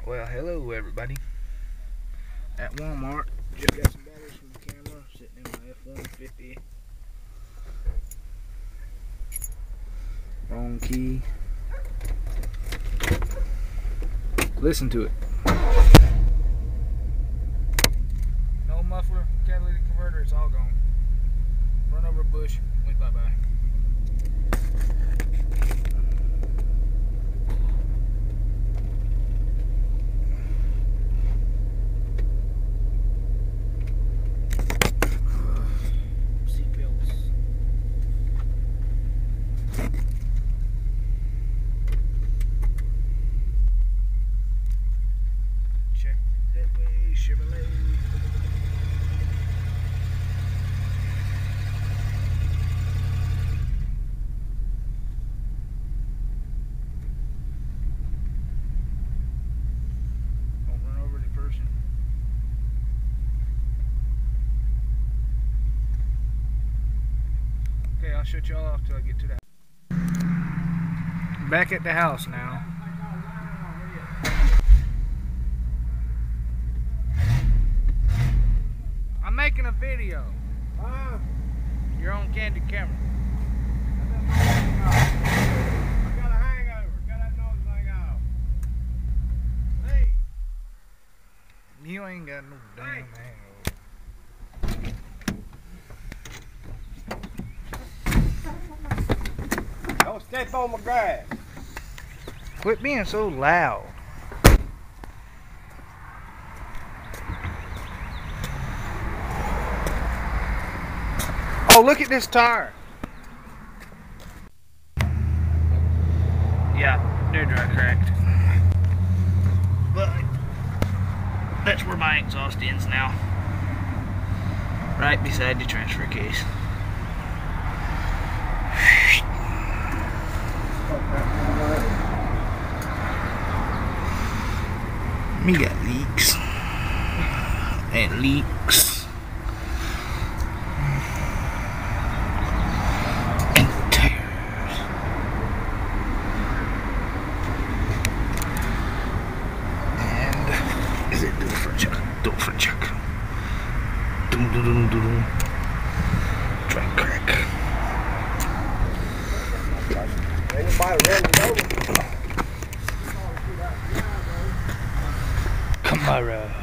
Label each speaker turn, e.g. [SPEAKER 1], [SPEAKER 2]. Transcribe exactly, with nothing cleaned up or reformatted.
[SPEAKER 1] Well, hello everybody. At Walmart, just got some batteries from the camera sitting in my F one fifty. Wrong key. Listen to it. No muffler, catalytic converter, it's all gone. Run over a bush, went bye bye. Check that way, Chevrolet. Don't run over the person. Okay, I'll shut y'all off till I get to that. Back at the house now. I'm making a video.
[SPEAKER 2] Huh?
[SPEAKER 1] You're on candid camera.
[SPEAKER 2] I got a hangover. Got that nose thing off. Hey!
[SPEAKER 1] You ain't got no damn
[SPEAKER 2] Hey.
[SPEAKER 1] hangover.
[SPEAKER 2] Don't step on my grass.
[SPEAKER 1] Quit being so loud. Oh, look at this tire. Yeah, they're dry cracked. But that's where my exhaust ends now. Right beside the transfer case. We got leaks. And leaks. Different check. Doom doom doom doom doom. Dry crack. Camaro.